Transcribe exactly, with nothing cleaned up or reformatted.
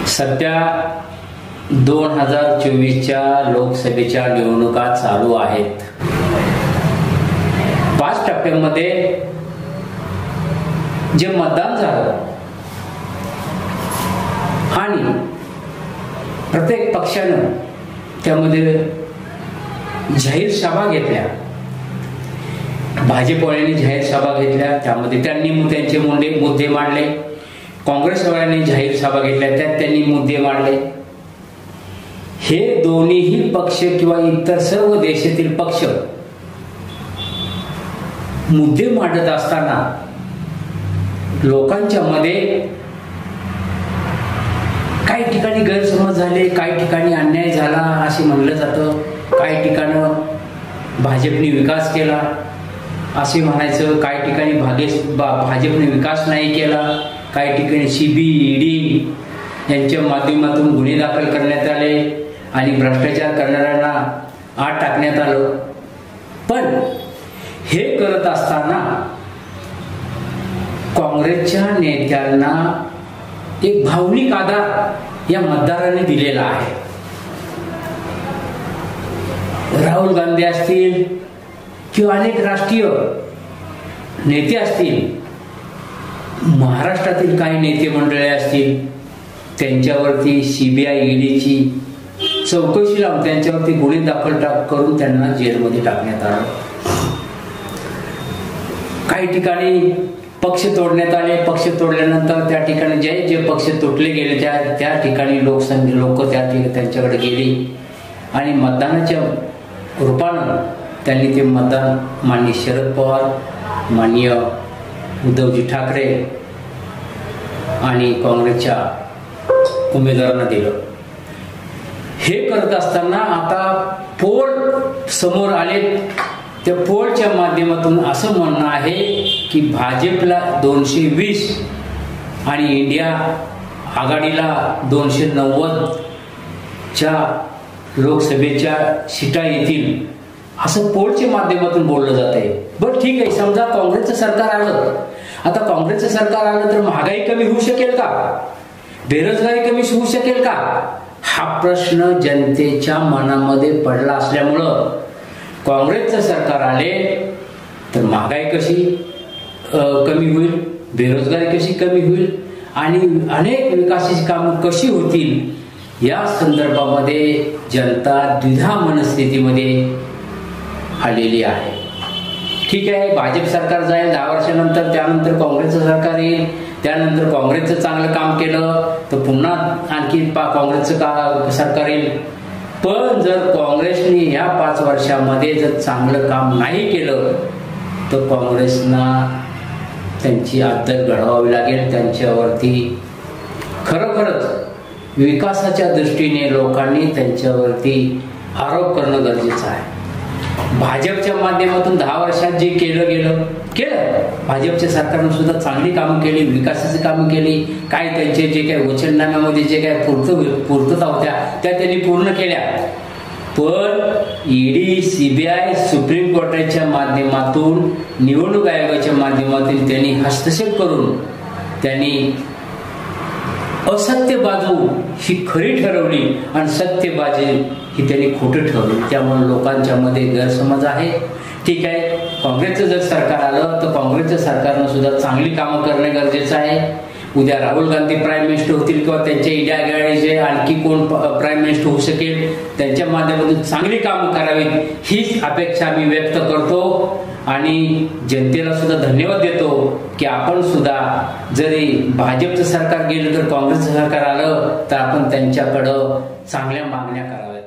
सध्या दोन हजार चोवीसच्या लोकसभेच्या निवडणुका चालू आहेत। पाच टप्प्यांमध्ये जे मतदान झालं आणि प्रत्येक पक्षानं त्यामध्ये जाहीर सभा घेतल्या। भाजपवाल्यांनी जाहीर सभा घेतल्या, त्यामध्ये त्यांनी त्यांचे मुद्दे मुद्दे मांडले। काँग्रेसवाल्यांनी जाहीर सभा घेतल्या, त्यात त्यांनी मुद्दे मांडले। हे दोन्हीही पक्ष किंवा इतर सर्व देशातील पक्ष मुद्दे मांडत असताना लोकांच्या मध्ये काही ठिकाणी गैरसमज झाले, काही ठिकाणी अन्याय झाला असे म्हणलं जातं। काही ठिकाणी भाजपने विकास केला असे म्हणायचं, काही ठिकाणी भागेश भाजपने विकास नाही केला, काही ठिकाणी सीबीईडी यांच्या माध्यमातून गुन्हे दाखल करण्यात आले आणि भ्रष्टाचार करणाऱ्यांना आत टाकण्यात आलं। पण हे करत असताना काँग्रेसच्या नेत्यांना एक भावनिक आधार या मतदारांनी दिलेला आहे। राहुल गांधी असतील किंवा अनेक राष्ट्रीय नेते असतील, महाराष्ट्रातील काही नेते मंडळी असतील, त्यांच्यावरती सीबीआय ईडीची चौकशी लावून त्यांच्यावरती गुन्हे दाखल करून त्यांना जेलमध्ये टाकण्यात आलं। काही ठिकाणी पक्ष तोडण्यात आले, पक्ष तोडल्यानंतर त्या ठिकाणी जे जे पक्ष तुटले गेले त्या त्या ठिकाणी लोकसंख्या लोक त्या त्यांच्याकडे गेली आणि मतदानाच्या रूपानं त्यांनी ते मतदान माननीय शरद पवार, माननीय उद्धवजी ठाकरे आणि काँग्रेसच्या उमेदवारांना दिलं। हे करत असताना आता पोल समोर आले, त्या पोलच्या माध्यमातून असं म्हणणं आहे की भाजपला दोनशे वीस आणि इंडिया आघाडीला दोनशे नव्वद च्या लोकसभेच्या सीटा येतील असं पोलच्या माध्यमातून बोललं जात आहे। बरं ठीक आहे, समजा काँग्रेसचं सरकार आलं, आता काँग्रेसचं सरकार आलं तर महागाई कमी होऊ शकेल का, बेरोजगारी कमी होऊ शकेल का, हा प्रश्न जनतेच्या मनामध्ये पडला असल्यामुळं काँग्रेसचं सरकार आले तर महागाई कशी कमी होईल, बेरोजगारी कशी कमी होईल आणि अनेक विकासाची कामं कशी होतील या संदर्भामध्ये जनता द्विधा मनस्थितीमध्ये आलेली आहे। ठीक आहे, भाजप सरकार जाईल दहा वर्षानंतर, त्यानंतर काँग्रेसचं सरकार येईल, त्यानंतर काँग्रेसचं चांगलं काम केलं तर पुन्हा आणखी काँग्रेसचं का सरकार येईल। पण जर काँग्रेसने या पाच वर्षामध्ये जर चांगलं काम नाही केलं तर काँग्रेसना त्यांची अद्दल घडवावी लागेल। त्यांच्यावरती खरोखरच विकासाच्या दृष्टीने लोकांनी त्यांच्यावरती आरोप करणं गरजेचं आहे। भाजपच्या माध्यमातून दहा वर्षात जे केलं गेलं केलं, भाजपच्या सरकारनं सुद्धा चांगली कामं केली, विकासाची कामं केली, काय त्यांचे जे काही वचननाम्यामध्ये जे काही पूर्त पूर्तता होत्या त्या त्यांनी पूर्ण केल्या। पण ईडी, सीबीआय, सुप्रीम कोर्टाच्या माध्यमातून, निवडणूक आयोगाच्या माध्यमातून त्यांनी हस्तक्षेप करून त्यांनी असत्य बाजू ही खरी ठरवली आणि सत्य बाजू ही त्यांनी खोटं ठरवली। त्यामुळे लोकांच्या मध्ये गैरसमज आहे। ठीक आहे, काँग्रेसचं जर सरकार आलं तर काँग्रेसच्या सरकारनं सुद्धा चांगली कामं करणे गरजेचं आहे। उद्या राहुल गांधी प्राईम मिनिस्टर होतील किंवा त्यांच्या इंडिया आघाडीचे आणखी कोण प्राईम मिनिस्टर होऊ शकेल, त्यांच्या माध्यमातून चांगली कामं करावीत हीच अपेक्षा मी व्यक्त करतो आणि जनतेला सुद्धा धन्यवाद देतो की आपण सुद्धा जरी भाजपचं सरकार गेलं तर काँग्रेसचं सरकार आलं तर आपण त्यांच्याकडं चांगल्या मागण्या कराव्यात।